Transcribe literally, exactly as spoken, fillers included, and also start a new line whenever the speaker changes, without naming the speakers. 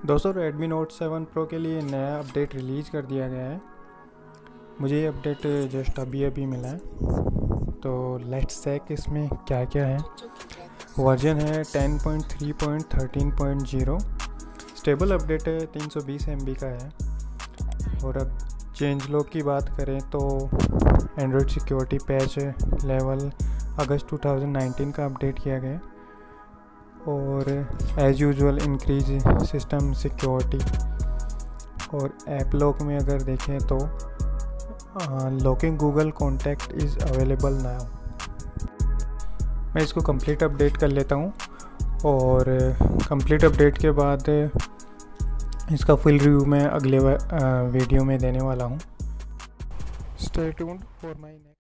दोस्तों Redmi Note seven Pro के लिए नया अपडेट रिलीज़ कर दिया गया है। मुझे ये अपडेट जस्ट अभी अभी मिला है, तो लेट्स चेक इसमें क्या क्या है। वर्जन है ten point three point thirteen point zero. Stable update है, तीन सौ बीस एम बी का है। और अब चेंज लॉग की बात करें तो Android security patch level August two thousand nineteen का अपडेट किया गया और as usual increase system security. और ऐप लॉक में अगर देखें तो locking Google contact is available now. मैं इसको कंप्लीट अपडेट कर लेता हूँ और कंप्लीट अपडेट के बाद इसका फुल रिव्यू मैं अगले वीडियो में देने वाला हूँ। Stay tuned for my next